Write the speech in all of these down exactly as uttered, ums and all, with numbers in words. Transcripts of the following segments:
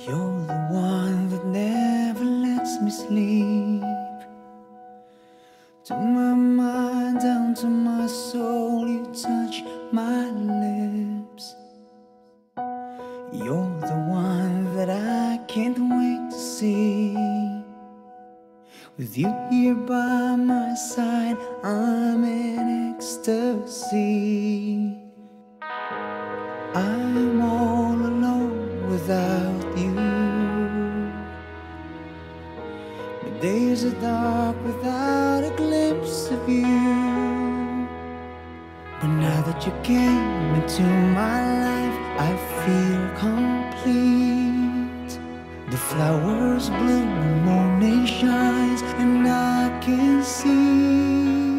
You're the one that never lets me sleep. To my mind, down to my soul, you touch my lips. You're the one that I can't wait to see. With you here by my side, I'm in ecstasy. I'm all alone without you. The days are dark without a glimpse of you. But now that you came into my life, I feel complete. The flowers bloom, the morning shines, and I can see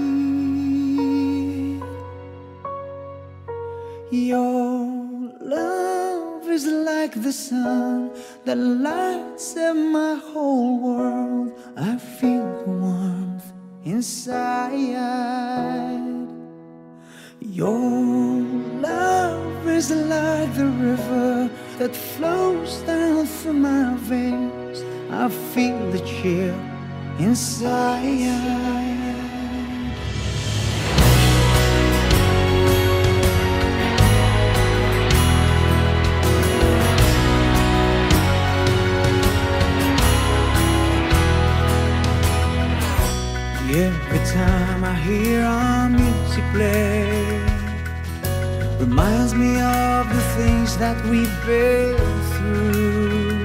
your love is like the sun that lights up my whole world. I feel the warmth inside. Your love is like the river that flows down through my veins. I feel the chill inside. Every time I hear our music play, reminds me of the things that we've been through.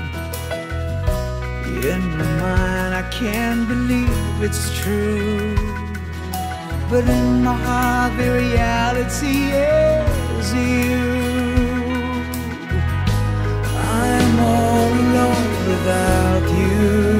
In my mind I can't believe it's true, but in my heart the reality is you. I'm all alone without you.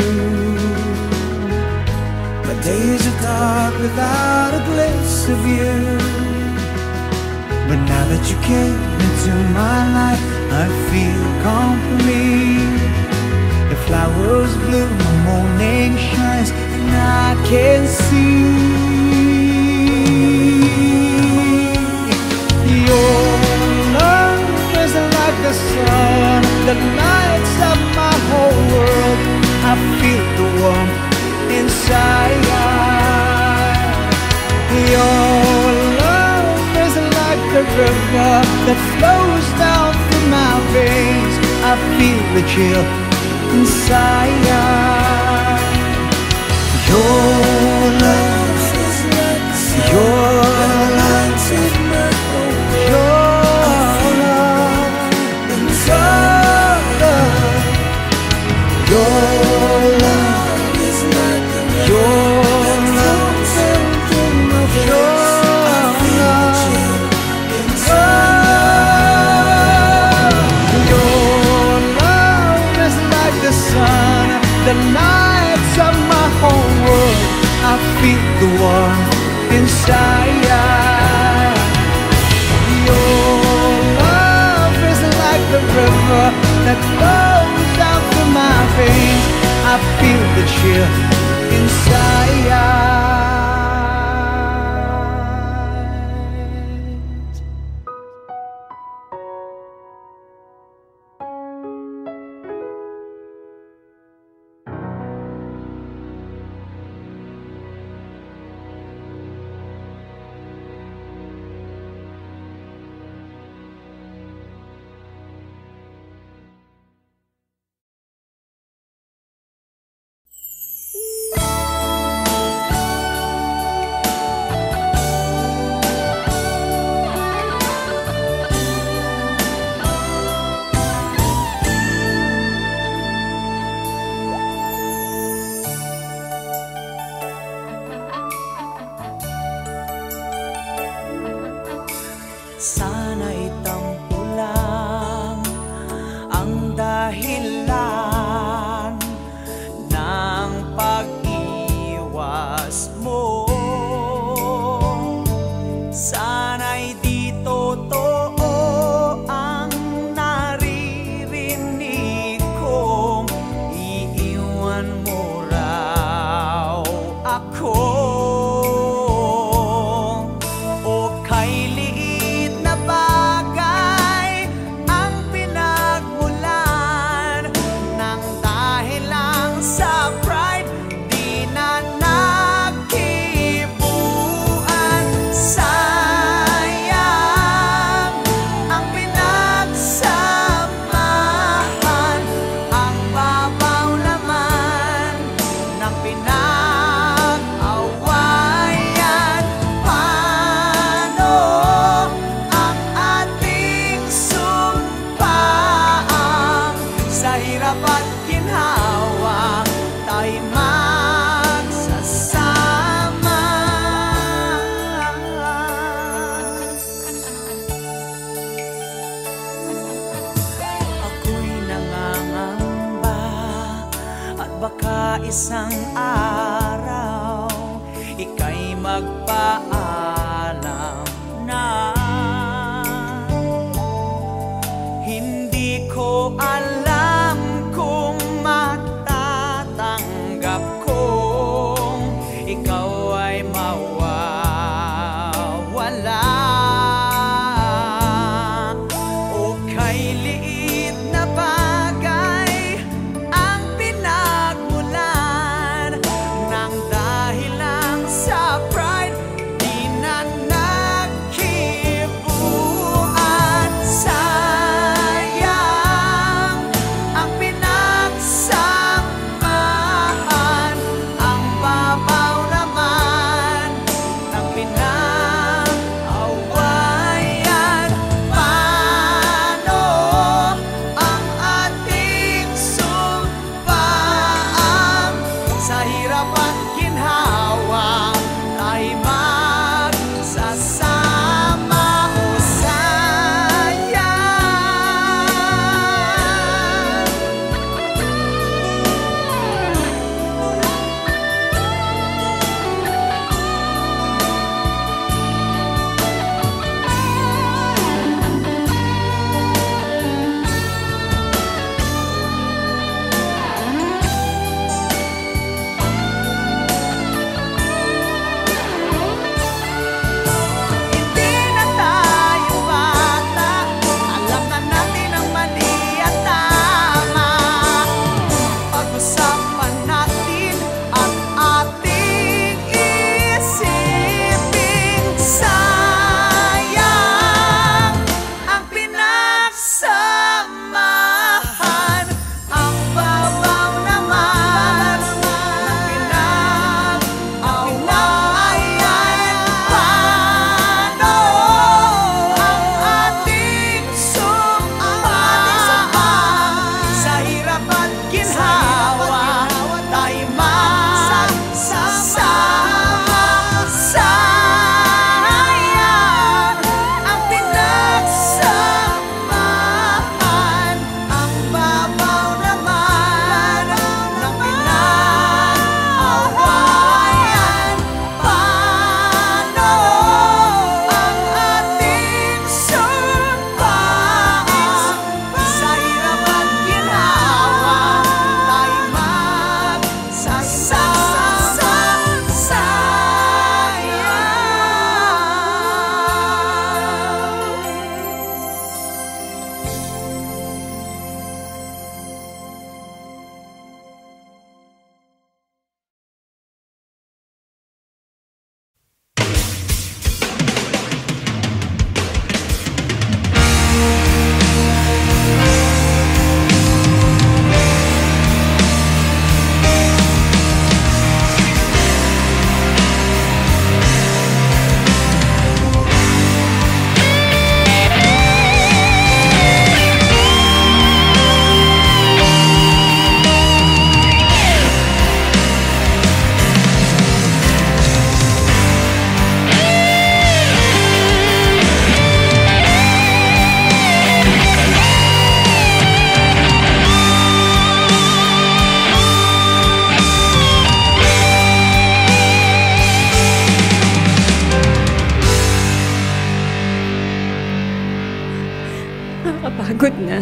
Days are dark without a glimpse of you. But now that you came into my life, I feel complete. The flowers bloom, the morning shines, and I can see your love is like the sun that lights up my whole world. I feel the warmth inside. Your love is like the river that flows down through my veins. I feel the chill inside. Your love is like the sun. Your love is my whole world. Your love inside. Your love is like the river. Your the lights of my whole world. I feel the warmth inside. Your love is like the river that flows down through my veins. I feel the chill inside. Sana'y tampo lang ang dahilan ng pag-iwas mo. Sana'y di totoo ang naririnig kong iiwan mo raw ako. Bagay ang pinagmulan hirap at ginhawa, tayo magsasama. Ako'y nangangamba at baka isang araw ika'y magpaalam na. Hindi ko alam kung matatanggap kong ikaw ay mawawala. O kay liit na bagay ang pinagmulan ng dahil lang sa pride, di na nagkibuan. Sayang ang pinagsamahan, ang babaw naman ng pinag-awayan. Paano ang ating sumpaan? Sa hirap at ginhawa, tayo magsasama. O sayang. Hindi na tayo bata, alam na natin ang mali at tama. Pag-usapan natin at ating isipin. Sayang ang pinagsamahan, ang babaw naman ng pinag-awayan. Paano ang ating sumpaan? Sa hirap at ginhawa, tayo magsasama. Sayang ang pinagsamahan, ang babaw naman ng pinag-awayan. Paano ang ating sumpaan? Sa hirap at ginhawa, tayo magsasama. Nakakapagod na.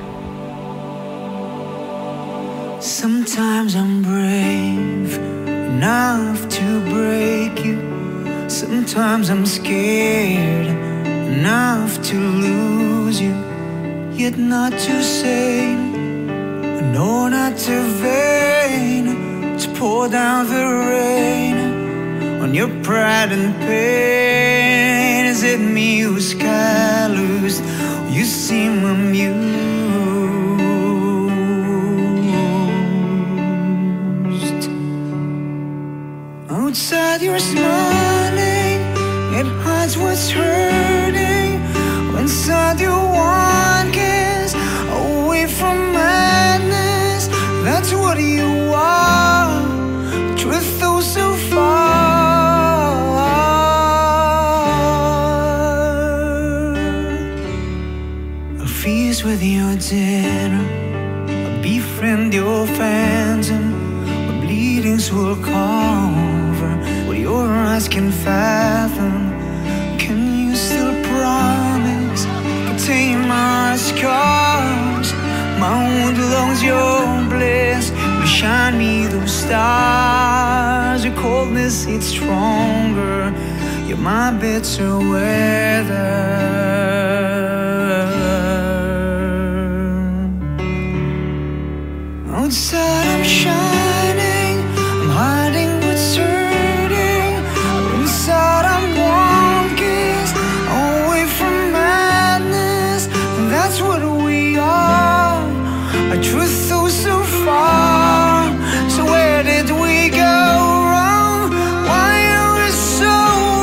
Sometimes I'm brave enough to break you. Sometimes I'm scared enough to lose you. Yet not too sane, no, not too vain to pour down the rain on your pride and pain. Is it me who's calloused? You seem amused. Outside you're smiling, it hides what's hurting. Inside you want kiss away from madness. friend, your phantom. My bleedings will cover what your eyes can fathom. Can you still promise contain my scars? My wound belongs your bliss. Will shine me those stars. Your coldness, it's stronger. You're my bitter weather. Outside I'm shining, I'm hiding what's hurting. Inside I'm one kiss away from madness. And that's what we are. Our truth goes so far. So where did we go wrong? Why are we so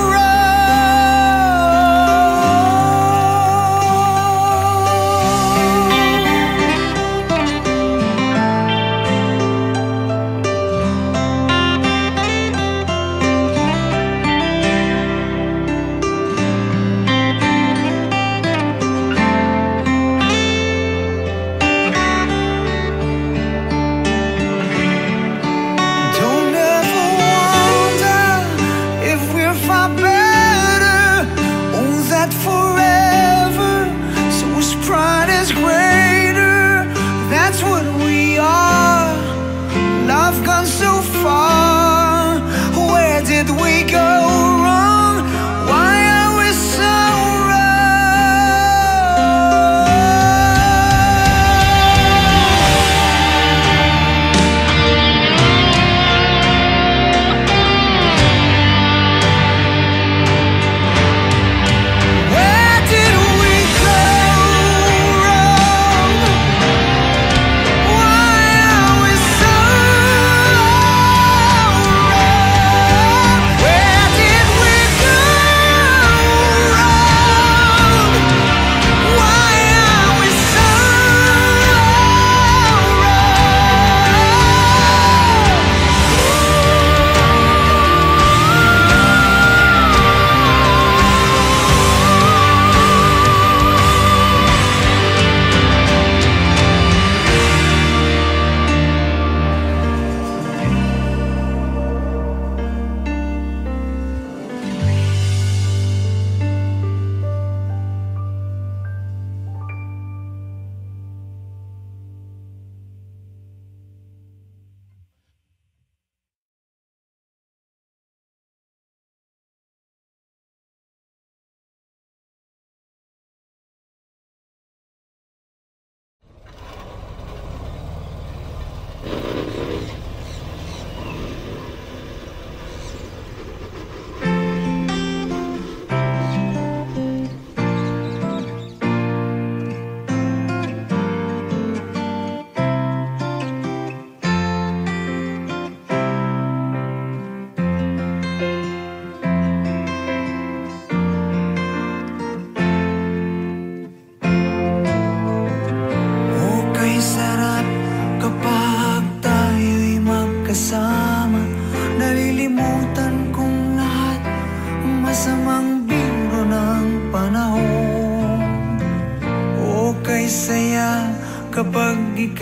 kapag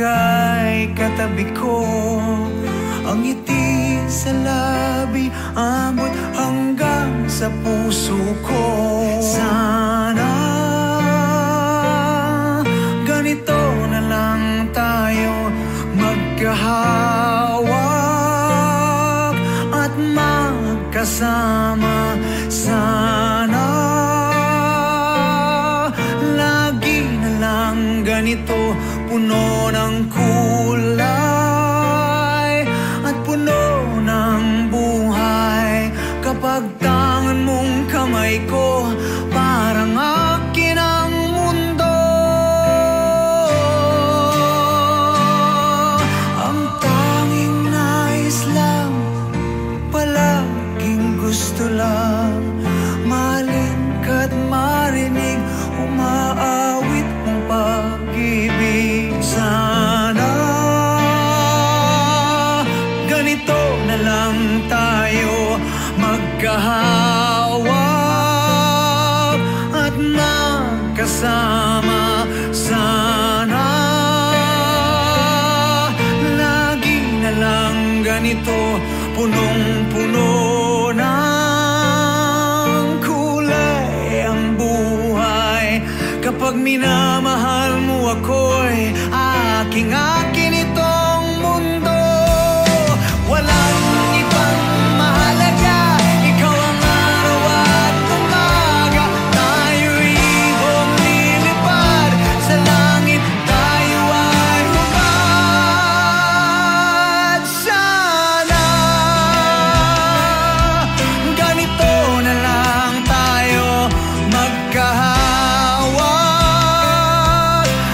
ika'y katabi ko. Ang ngiti sa labi abot hanggang sa puso ko. Sana ganito na lang tayo magkahawak at magkasama. Sana lagi na lang ganito, puno ng kulay at puno ng buhay. Kapag tangan mong kamay ko, parang akin ang mundo. Ang tanging nais lang, palaging gusto lang, mahalin ka't marinig umaawit mong pag-ibig. Sana ganito na lang tayo magkahawak at magkasama. Sana ganito, punong-puno ng kulay ang buhay. Kapag minamahal mo ako'y aking-akin itong mundo. Walang ibang mahalaga, ikaw ang araw at umaga. Tayo'y ibong lilipad sa langit, tayo ay hubad. Sana ganito na lang tayo magkahawak.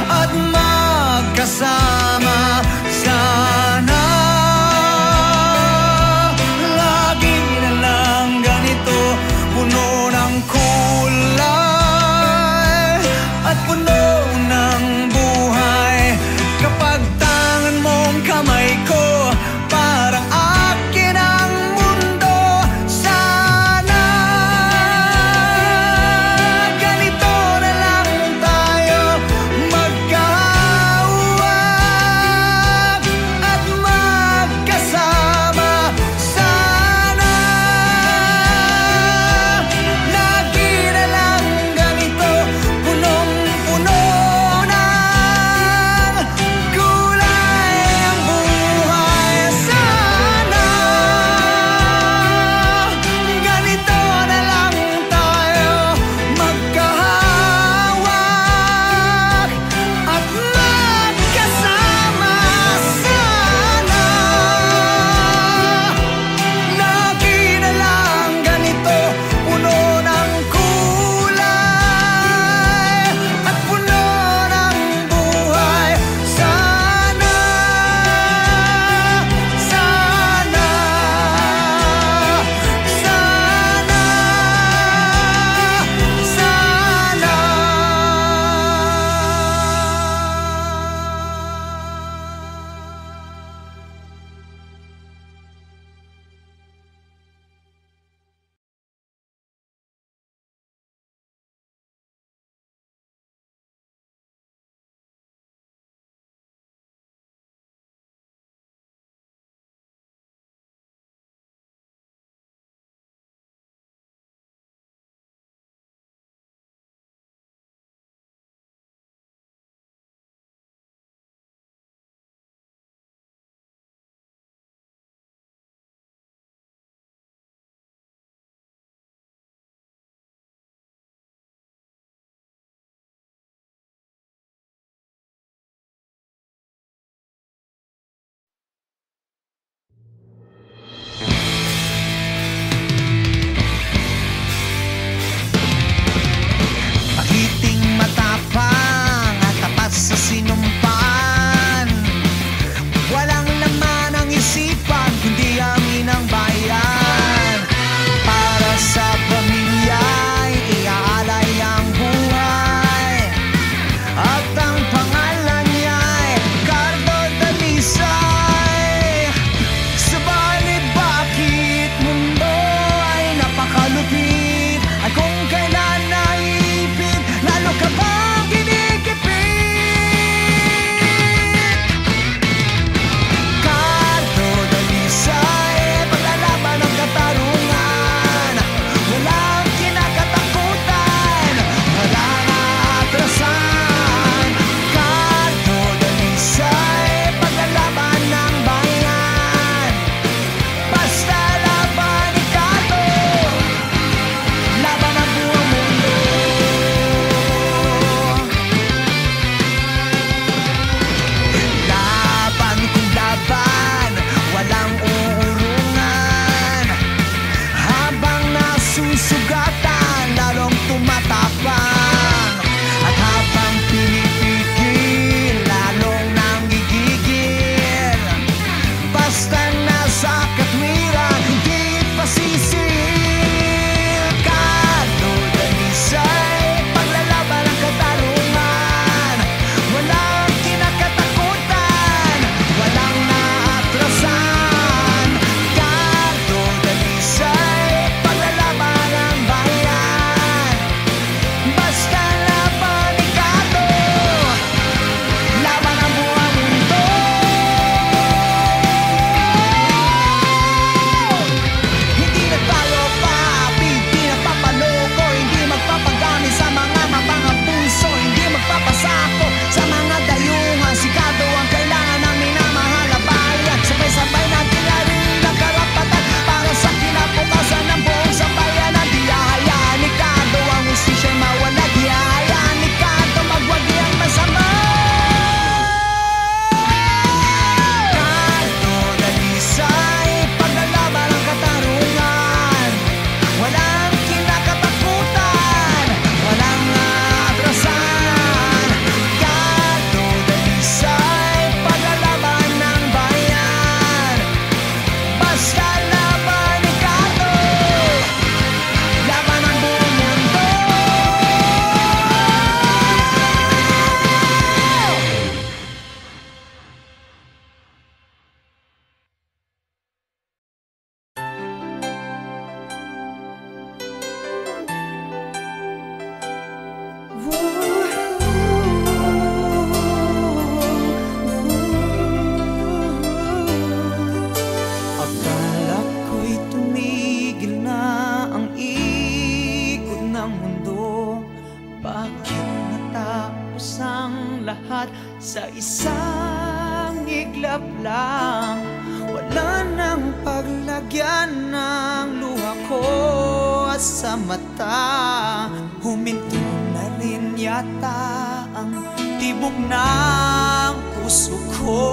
ulap lang. Wala nang paglagyan ng luha ko sa mata. Huminto na rin yata ang tibok ng puso ko.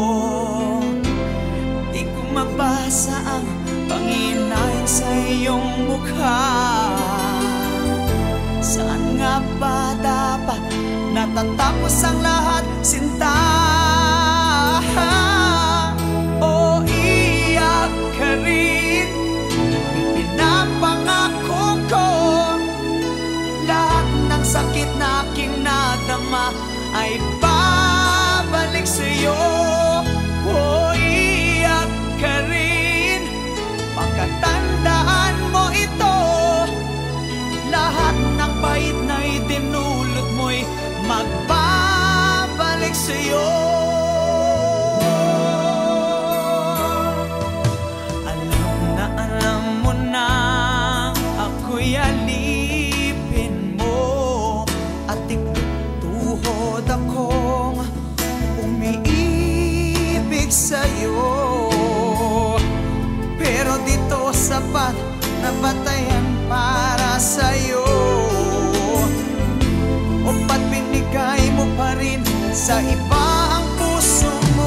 Di ko mabasa ang panghinayang sa iyong mukha. Saan nga ba dapat natatapos ang lahat, sinta? O iyak ka rin, ipinapangako ko, lahat ng sakit na aking nadama ay babalik sa'yo. O iyak ka rin, pagkatandaan mo ito, lahat ng pait na idinulot mo'y magbabalik sa'yo. Alam na alam mo na ako'y alipin mo, at ikutuhod akong umiibig sa'yo. Pero dito sapat na batayan para sa'yo. O ba't binigay mo pa rin sa iba ang puso mo?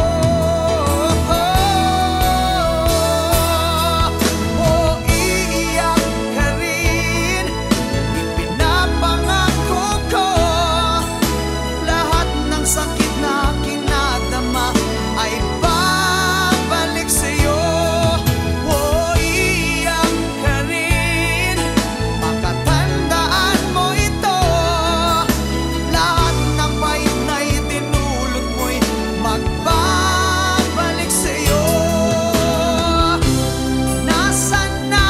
O iiyak ka rin, ipinapangako ko, lahat ng sakit na aking nadama ay babalik sa'yo. O iiyak ka rin, makatandaan mo ito, lahat ng pait na itinulot mo'y magbabalik sa'yo. Nasaan na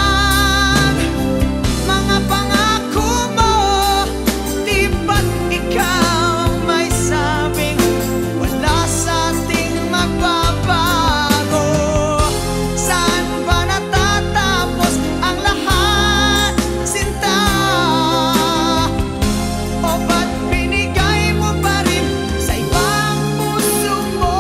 mga pangako mo? Di ba't ikaw may sabing wala sa ating magbabago? Saan ba natatapos ang lahat, sinta? O ba't binigay mo pa rin sa ibang puso mo?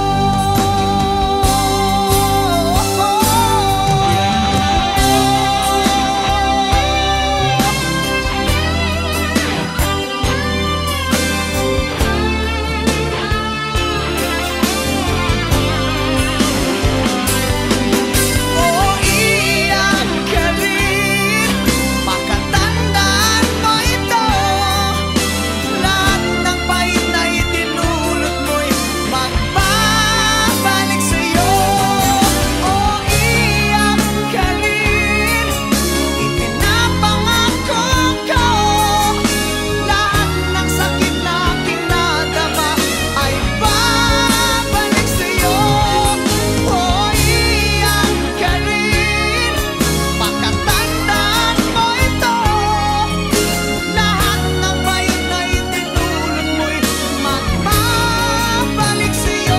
O iyak ka rin, makatandaan mo ito, lahat ng pait na itinulot mo'y magbabalik sa'yo. O iyak ka rin, ipinapangako ko, lahat ng sakit na aking nadama ay babalik sa'yo. O iyak ka rin, makatandaan mo ito, lahat ng pait na itinulot mo'y magbabalik sa'yo.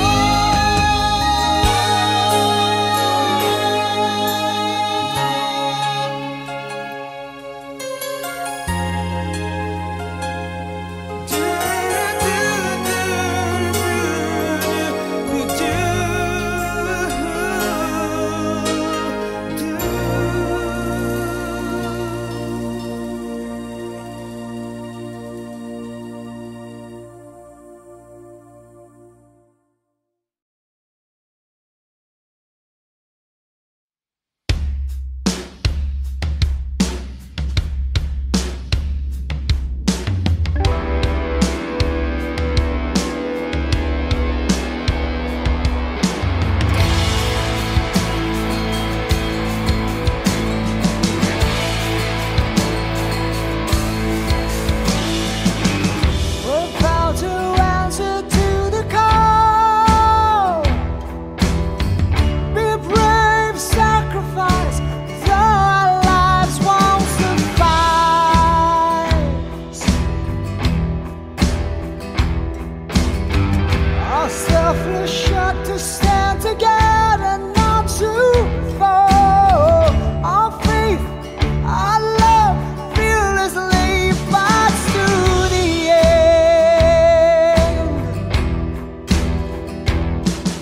We're proud to answer to the call. Be brave, sacrifice, though our lives won't suffice. Our selfless shot to stand together, not to fall. Our faith, our love, fearlessly fights to the end.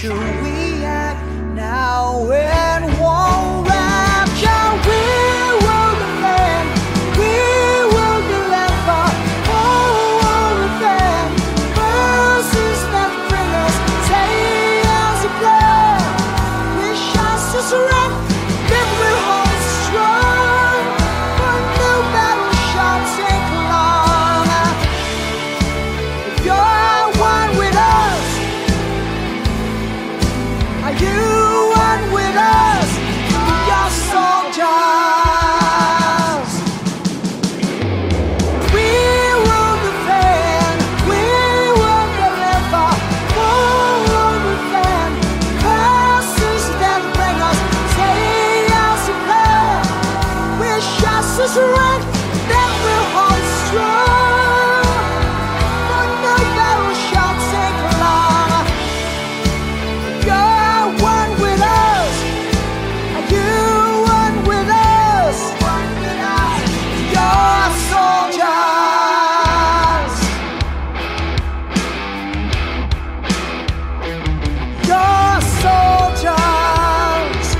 should we act now when war rapture? We will defend, we will deliver. Oh, defend, verses that bring us tales of blood. Wish us to surrender, then we'll hold strong. For no battle shall take long. If you're one with us, are you one with us? We are soldiers. We will defend, we will deliver. We will defend, curses that bring us tales of blood. Wish us to surrender, then we'll hold strong. For no battle shall take long. You're one with us. Are you one with us? You're soldiers. You're soldiers.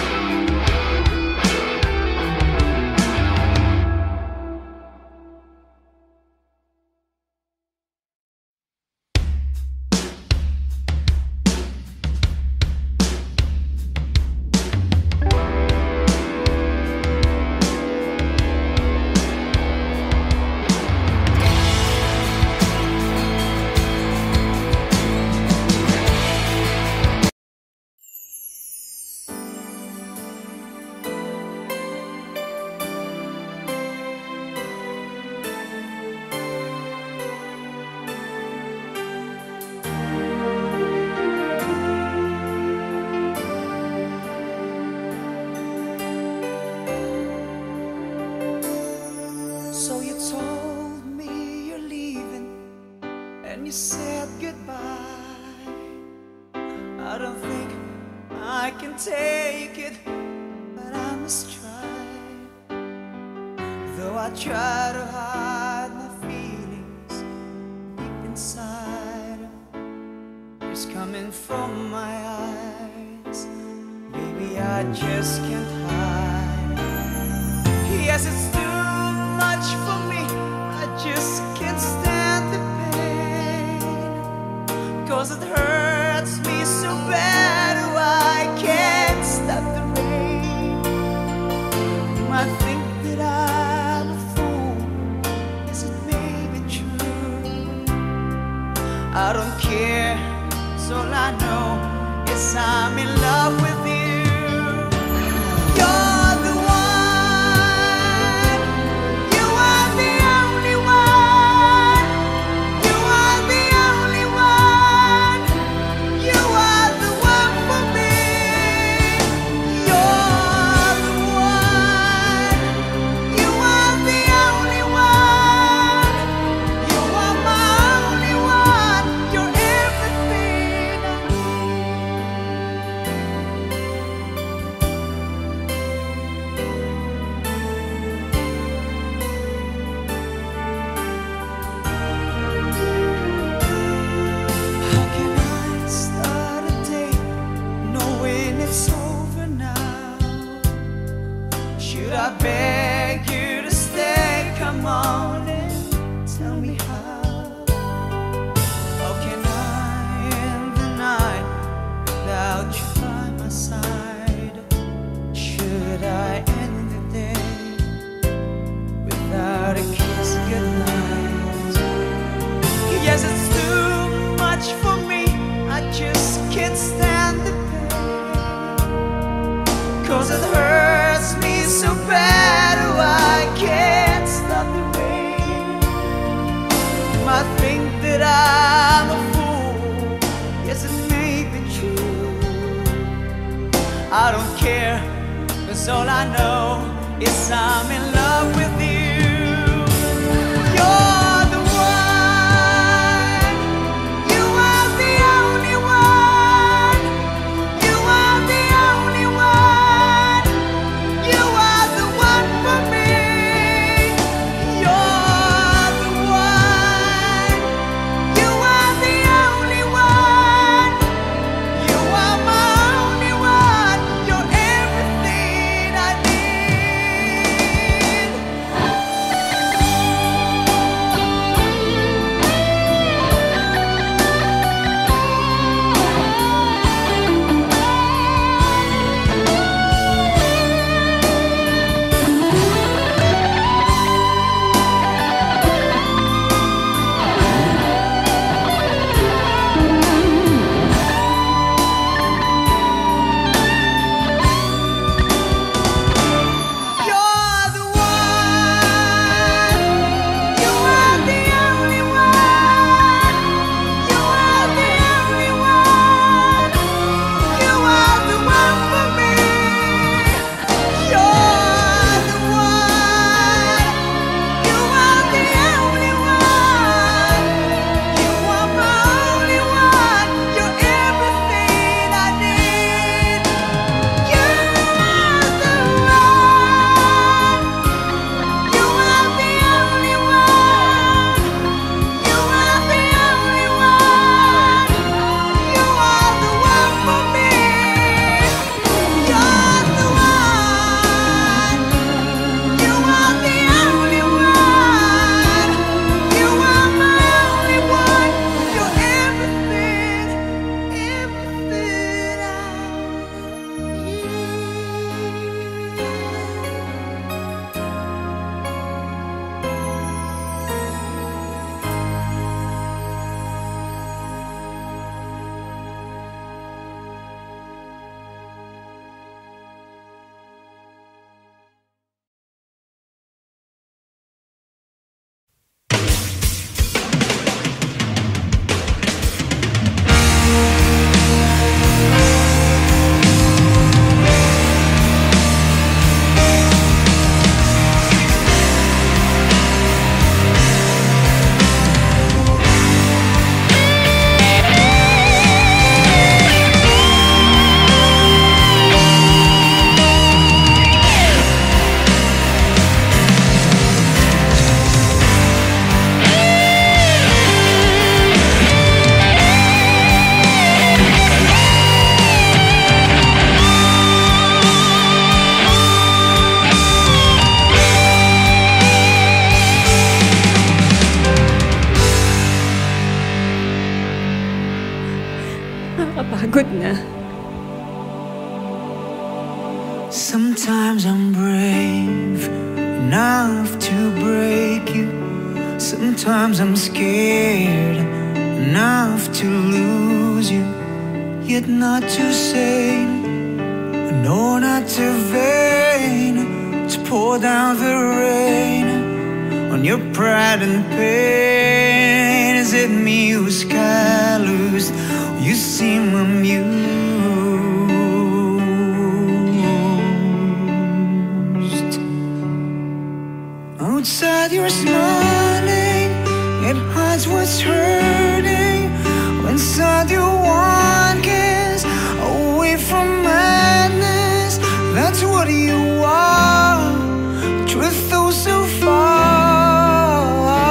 So you told me you're leaving, and you said goodbye. I don't think I can take it, but I must try. Though I try to hide my feelings deep inside, tears coming from my eyes. Baby, I just can't hide. Yes, it's too much for me. I just can't stand the pain, 'cause it hurts me so bad. Oh, I can't stop the rain. You might think that I'm a fool. Yes, it may be true. I don't care, 'cause all I know is I'm in love with you. You're the one. You are the only one. You are the only one. You are the one for me. You're the one. You are the only one. You are my only one. You're everything I How can I start a day knowing it's over now? Should I beg you to stay? Come on and tell me how. How can I end the night without you by my side? Should I end the day without a kiss goodnight? Yes, it's too much for me. I just can't stand the pain, 'cause it hurts me so bad. Oh, I can't stop the rain. You might think that I'm a fool. Yes, it may be true. I don't care, 'cause all I know is I'm in love with you. You're the one. You are the only one. You are the only one. You are the one for me. You're the one. You are the only one. You Nakakapagod na. Sometimes I'm brave enough to break you. Sometimes I'm scared enough to lose you. Yet not too sane, no, not too vain to pour down the rain on your pride and pain. Is it me who's callous? You seem amused. Outside you're smiling, it hides what's hurting. Inside you one kiss away from madness. That's what you are. Truth though so far.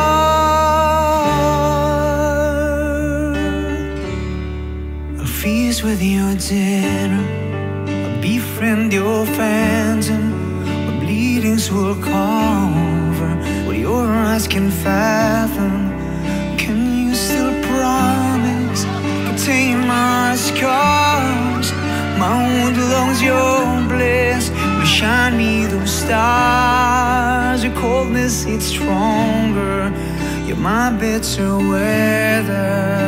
I'll feast with your dinner, I'll befriend your phantom. My bleedings will cover what your eyes can fathom. Can you still promise? Contain my scars, my wound belongs your bliss. Will shine me those stars. Your coldness, it's stronger. You're my bitter weather.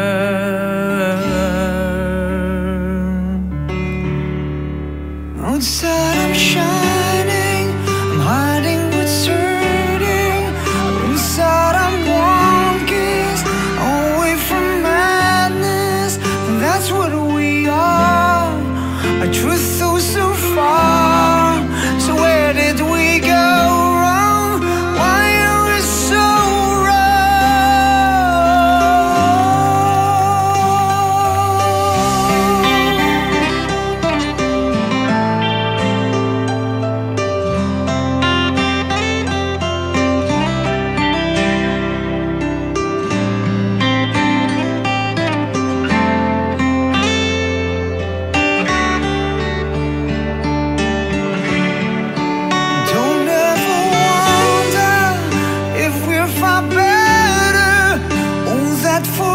Outside I'm shining, I'm hiding what's hurting. Inside I'm one kiss away from madness. That's what we are. A truth though so far. So where did we go wrong? Why are we so that for